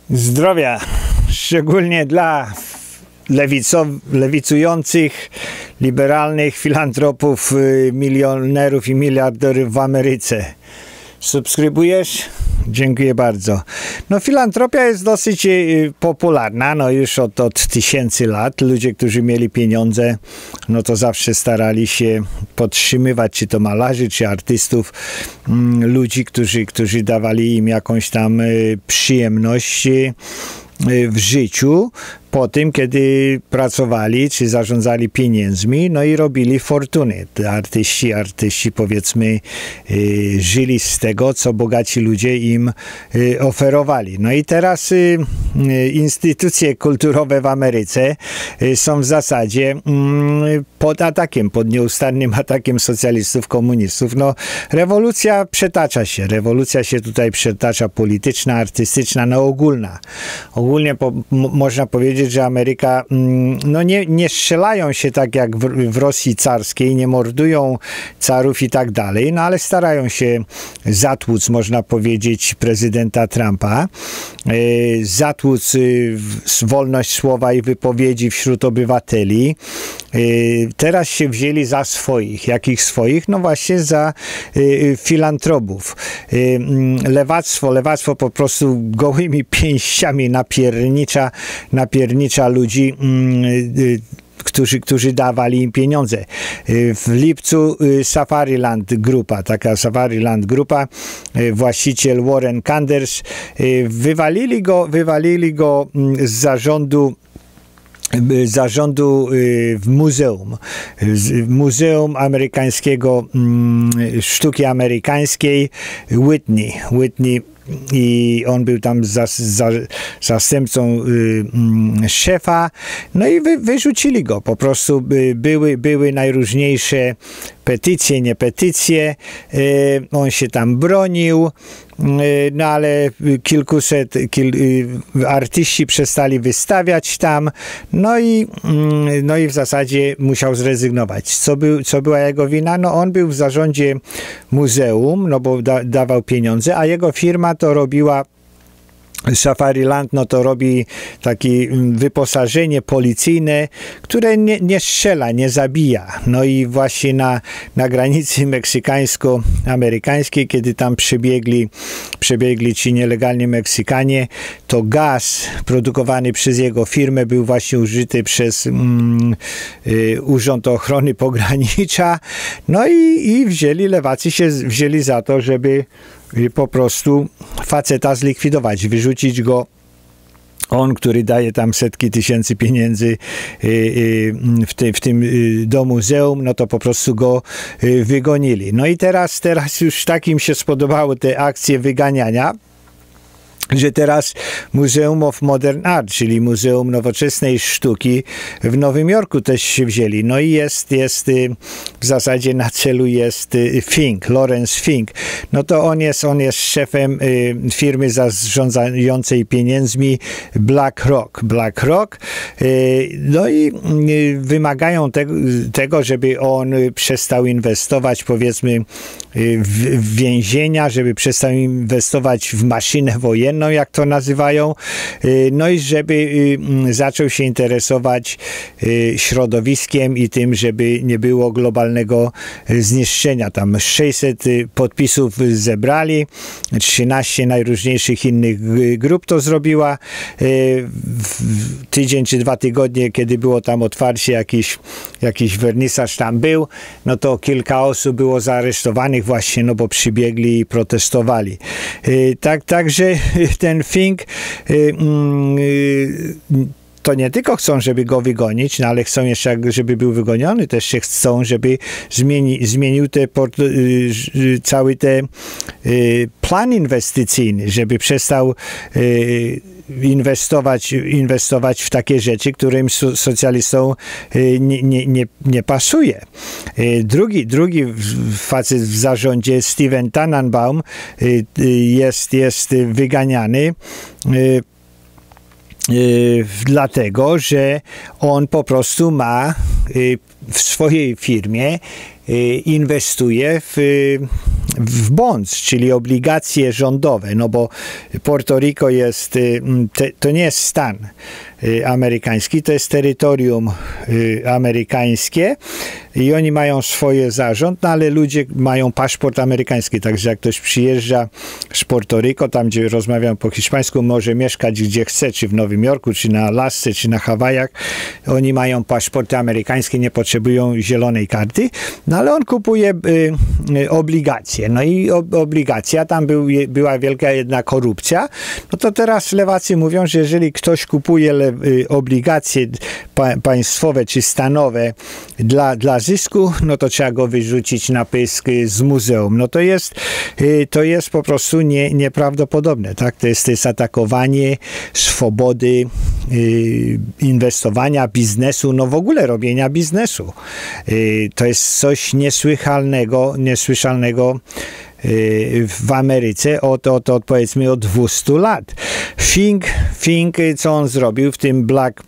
Zdrowia, szczególnie dla lewicujących, liberalnych filantropów, milionerów i miliarderów w Ameryce. Subskrybujesz? Dziękuję bardzo. No, filantropia jest dosyć popularna, no już od tysięcy lat. Ludzie, którzy mieli pieniądze, no to zawsze starali się podtrzymywać, czy to malarzy, czy artystów, ludzi, którzy dawali im jakąś tam przyjemność w życiu, po tym, kiedy pracowali, czy zarządzali pieniędzmi, no i robili fortuny. Artyści powiedzmy żyli z tego, co bogaci ludzie im oferowali. No i teraz instytucje kulturowe w Ameryce są w zasadzie pod atakiem, pod nieustannym atakiem socjalistów, komunistów. No, rewolucja się tutaj przetacza, polityczna, artystyczna, no ogólna. Ogólnie można powiedzieć, że Ameryka, no nie strzelają się tak jak w Rosji carskiej, nie mordują carów i tak dalej, no ale starają się zatłuc, można powiedzieć, prezydenta Trumpa, zatłuc wolność słowa i wypowiedzi wśród obywateli. Teraz się wzięli za swoich. Jakich swoich? No właśnie za filantropów. Lewactwo po prostu gołymi pięściami napiernicza ludzi, którzy dawali im pieniądze. W lipcu Safariland Grupa, właściciel Warren Kanders, wywalili go z zarządu w Muzeum Amerykańskiego, Sztuki Amerykańskiej Whitney, i on był tam zastępcą szefa, no i wyrzucili go. Po prostu były najróżniejsze petycje, nie petycje, on się tam bronił, no ale artyści przestali wystawiać tam, no i w zasadzie musiał zrezygnować. Co była jego wina? No on był w zarządzie muzeum, no bo dawał pieniądze, a jego firma to robiła, Safariland, no to robi takie wyposażenie policyjne, które nie strzela, nie zabija. No i właśnie na granicy meksykańsko-amerykańskiej, kiedy tam przebiegli ci nielegalni Meksykanie, to gaz produkowany przez jego firmę był właśnie użyty przez Urząd Ochrony Pogranicza. No i lewacy się wzięli za to, żeby po prostu faceta zlikwidować, wyrzucić go. On, który daje tam setki tysięcy pieniędzy w tym do muzeum, no to po prostu go wygonili. No i teraz już takim się spodobały te akcje wyganiania, że teraz Museum of Modern Art, czyli Muzeum Nowoczesnej Sztuki w Nowym Jorku też się wzięli. No i jest w zasadzie na celu jest Lawrence Fink. No to on jest szefem firmy zarządzającej pieniędzmi BlackRock. No i wymagają tego, żeby on przestał inwestować, powiedzmy, w więzienia, żeby przestał inwestować w maszynę wojenną, jak to nazywają, no i żeby zaczął się interesować środowiskiem i tym, żeby nie było globalnego zniszczenia. Tam 600 podpisów zebrali, 13 najróżniejszych innych grup to zrobiła. Tydzień czy 2 tygodnie, kiedy było tam otwarcie, jakiś wernisaż tam był, no to kilka osób było zaaresztowanych właśnie, no bo przybiegli i protestowali. Także ten Fink to nie tylko chcą, żeby go wygonić, no ale chcą jeszcze, żeby był wygoniony, też się chcą, żeby zmienił cały plan inwestycyjny, żeby przestał inwestować w takie rzeczy, którym socjalistom nie pasuje. Drugi facet w zarządzie, Steven Tannenbaum, jest wyganiany dlatego, że on po prostu ma w swojej firmie inwestuje w bonds, czyli obligacje rządowe, no bo Puerto Rico jest, to nie jest stan amerykański, to jest terytorium amerykańskie i oni mają swoje zarząd, no ale ludzie mają paszport amerykański, także jak ktoś przyjeżdża z Puerto Rico, tam gdzie rozmawiam po hiszpańsku, może mieszkać gdzie chce, czy w Nowym Jorku, czy na Alasce, czy na Hawajach, oni mają paszporty amerykańskie, nie potrzebują zielonej karty, no ale on kupuje obligacje, no i obligacja, tam była wielka jedna korupcja, no to teraz lewacy mówią, że jeżeli ktoś kupuje obligacje państwowe czy stanowe dla zysku, no to trzeba go wyrzucić na pysk z muzeum. No to jest po prostu nieprawdopodobne, tak? To jest atakowanie swobody inwestowania, biznesu, no w ogóle robienia biznesu. To jest coś niesłyszalnego w Ameryce od powiedzmy od 200 lat. Fink, co on zrobił w tym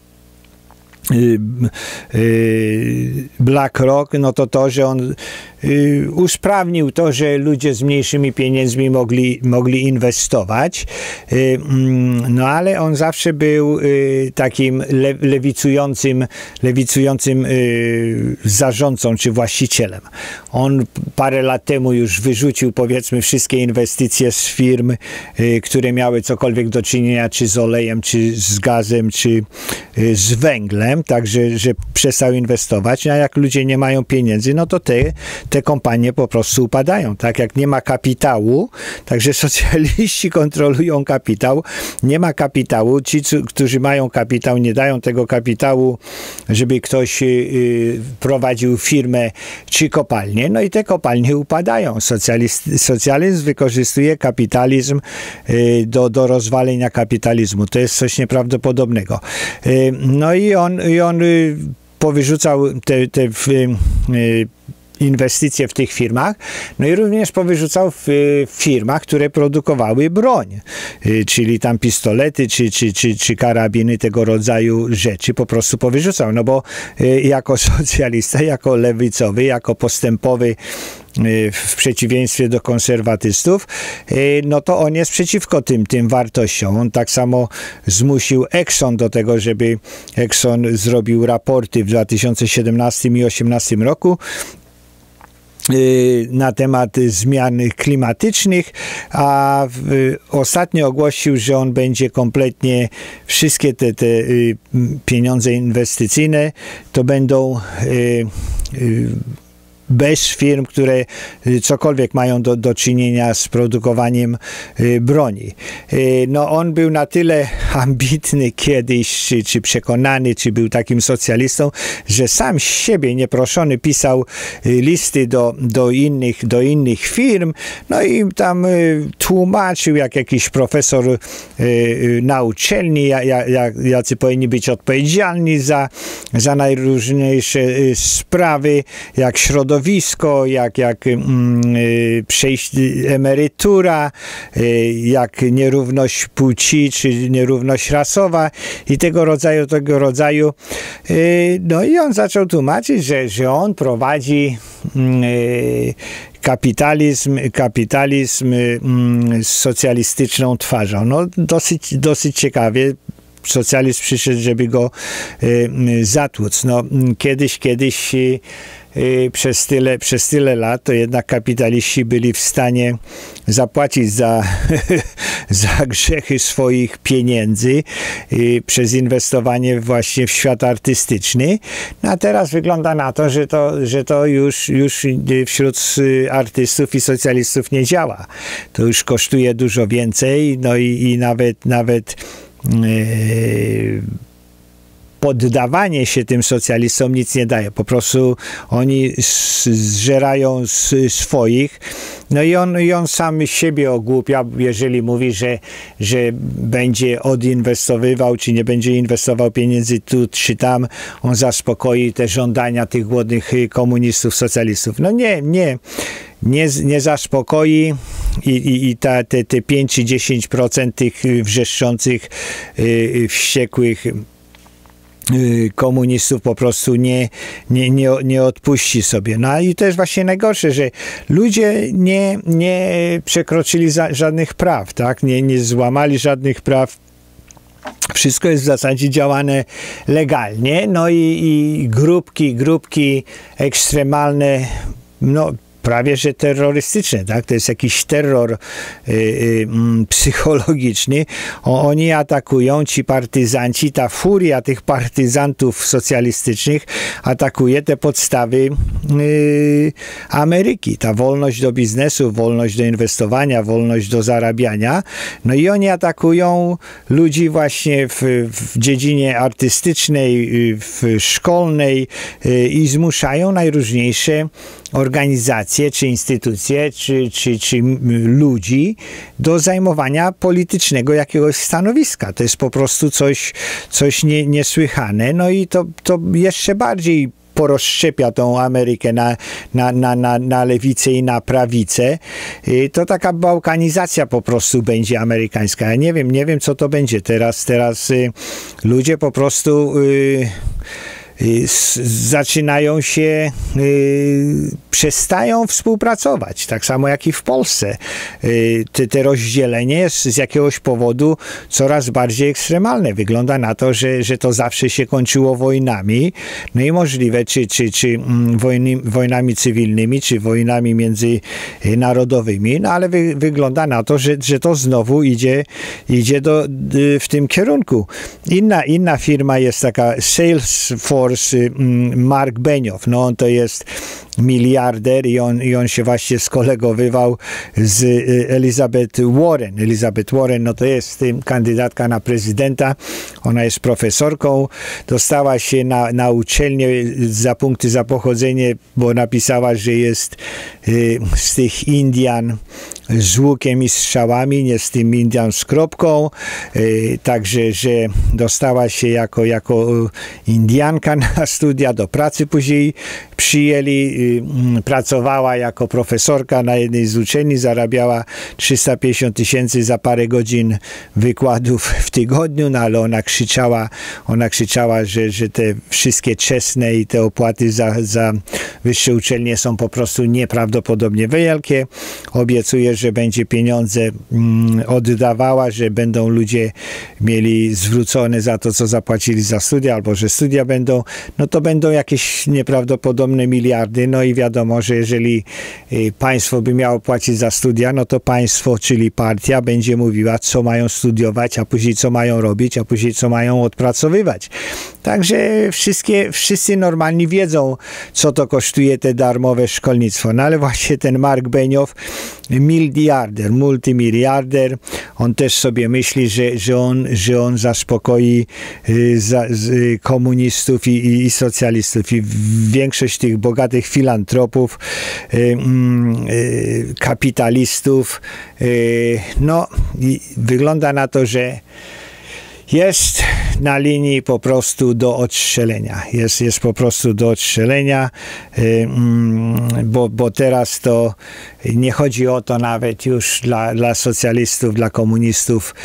BlackRock, no to, że on usprawnił to, że ludzie z mniejszymi pieniędzmi mogli inwestować, no ale on zawsze był takim lewicującym zarządcą czy właścicielem. On parę lat temu już wyrzucił powiedzmy wszystkie inwestycje z firm, które miały cokolwiek do czynienia czy z olejem, czy z gazem, czy z węglem, także że przestał inwestować, a jak ludzie nie mają pieniędzy, no to te kompanie po prostu upadają, tak? Jak nie ma kapitału, także socjaliści kontrolują kapitał, nie ma kapitału, ci, którzy mają kapitał, nie dają tego kapitału, żeby ktoś prowadził firmę czy kopalnię, no i te kopalnie upadają. Socjalizm wykorzystuje kapitalizm do rozwalenia kapitalizmu. To jest coś nieprawdopodobnego. No i on powyrzucał te inwestycje w tych firmach, no i również powyrzucał w firmach, które produkowały broń, czyli tam pistolety, czy karabiny, tego rodzaju rzeczy po prostu powyrzucał, no bo jako socjalista, jako lewicowy, jako postępowy w przeciwieństwie do konserwatystów, no to on jest przeciwko tym wartościom. On tak samo zmusił Exxon do tego, żeby Exxon zrobił raporty w 2017 i 2018 roku na temat zmian klimatycznych, a ostatnio ogłosił, że on będzie kompletnie wszystkie te pieniądze inwestycyjne to będą bez firm, które cokolwiek mają do czynienia z produkowaniem broni. No on był na tyle ambitny kiedyś, czy przekonany, czy był takim socjalistą, że sam z siebie nieproszony pisał listy do innych firm, no i tam tłumaczył, jak jakiś profesor na uczelni, jacy powinni być odpowiedzialni za najróżniejsze sprawy, jak środowisko, jak emerytura, jak nierówność płci, czy nierówność rasowa i tego rodzaju. No i on zaczął tłumaczyć, że on prowadzi kapitalizm z socjalistyczną twarzą. No dosyć ciekawie. Socjalizm przyszedł, żeby go zatłuc. No, kiedyś przez tyle lat to jednak kapitaliści byli w stanie zapłacić za grzechy swoich pieniędzy przez inwestowanie właśnie w świat artystyczny. No a teraz wygląda na to, że to już wśród artystów i socjalistów nie działa. To już kosztuje dużo więcej, no i nawet poddawanie się tym socjalistom nic nie daje. Po prostu oni zżerają swoich. No i on sam siebie ogłupia, jeżeli mówi, że będzie odinwestowywał, czy nie będzie inwestował pieniędzy tu czy tam. On zaspokoi te żądania tych głodnych komunistów, socjalistów. No nie zaspokoi i te 5 czy 10% tych wrzeszczących, wściekłych komunistów po prostu nie odpuści sobie. No i to jest właśnie najgorsze, że ludzie nie przekroczyli żadnych praw, tak? Nie złamali żadnych praw. Wszystko jest w zasadzie działane legalnie, no i grupki ekstremalne, no prawie że terrorystyczne, tak? To jest jakiś terror psychologiczny. Oni atakują, ci partyzanci, ta furia tych partyzantów socjalistycznych atakuje te podstawy Ameryki. Ta wolność do biznesu, wolność do inwestowania, wolność do zarabiania. No i oni atakują ludzi właśnie w dziedzinie artystycznej, szkolnej i zmuszają najróżniejsze organizacje, czy instytucje, czy ludzi do zajmowania politycznego jakiegoś stanowiska. To jest po prostu coś niesłychane. No i to jeszcze bardziej porozszczepia tą Amerykę na lewicę i na prawicę. To taka bałkanizacja po prostu będzie amerykańska. Ja nie wiem co to będzie. Teraz ludzie po prostu zaczynają się, przestają współpracować, tak samo jak i w Polsce. Te rozdzielenie jest z jakiegoś powodu coraz bardziej ekstremalne. Wygląda na to, że to zawsze się kończyło wojnami, no i możliwe, czy wojnami cywilnymi, czy wojnami międzynarodowymi, no ale wygląda na to, że to znowu idzie w tym kierunku. Inna firma jest taka Salesforce, Mark Benioff, no on to jest miliarder i on się właśnie skolegowywał z Elizabeth Warren. Elizabeth Warren, no to jest kandydatka na prezydenta, ona jest profesorką, dostała się na uczelnię za punkty za pochodzenie, bo napisała, że jest z tych Indian z łukiem i strzałami, nie z tym Indian z kropką, także, że dostała się jako Indianka na studia, do pracy później przyjęli, pracowała jako profesorka na jednej z uczelni, zarabiała 350 000 za parę godzin wykładów w tygodniu, no ale ona krzyczała, że te wszystkie czesne i te opłaty za wyższe uczelnie są po prostu nieprawdopodobnie wielkie. Obiecuje, że będzie pieniądze oddawała, że będą ludzie mieli zwrócone za to, co zapłacili za studia, albo że studia będą, no to będą jakieś nieprawdopodobne miliardy, no i wiadomo, że jeżeli państwo by miało płacić za studia, no to państwo, czyli partia, będzie mówiła, co mają studiować, a później co mają robić, a później co mają odpracowywać. Także wszyscy normalni wiedzą, co to kosztuje te darmowe szkolnictwo. No ale właśnie ten Mark Benioff, multimiliarder, on też sobie myśli, że on zaspokoi komunistów i socjalistów. I większość tych bogatych filantropów, kapitalistów, no wygląda na to, że jest na linii po prostu do odstrzelenia. Jest po prostu do odstrzelenia, bo teraz to nie chodzi o to nawet już dla socjalistów, dla komunistów,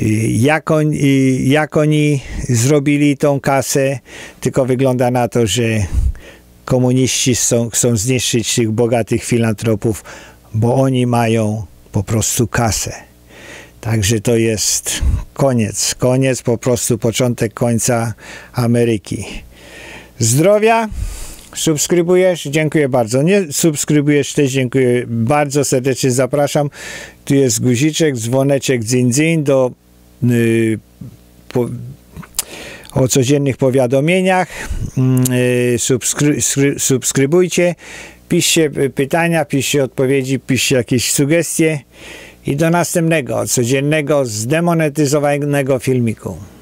jak oni zrobili tą kasę, tylko wygląda na to, że komuniści chcą zniszczyć tych bogatych filantropów, bo oni mają po prostu kasę. Także to jest koniec, po prostu początek końca Ameryki. Zdrowia, subskrybujesz? Dziękuję bardzo. Nie subskrybujesz też? Dziękuję bardzo serdecznie, zapraszam. Tu jest guziczek, dzwoneczek, dzin o codziennych powiadomieniach. Subskrybujcie, piszcie pytania, piszcie odpowiedzi, piszcie jakieś sugestie. I do następnego, codziennego, zdemonetyzowanego filmiku.